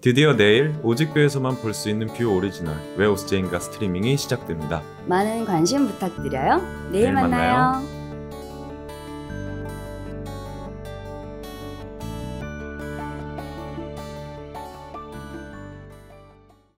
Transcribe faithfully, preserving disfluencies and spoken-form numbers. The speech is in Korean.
드디어 내일 오직교에서만 볼 수 있는 뷰 오리지널 왜 오스제인가 스트리밍이 시작됩니다. 많은 관심 부탁드려요. 내일, 내일 만나요. 만나요.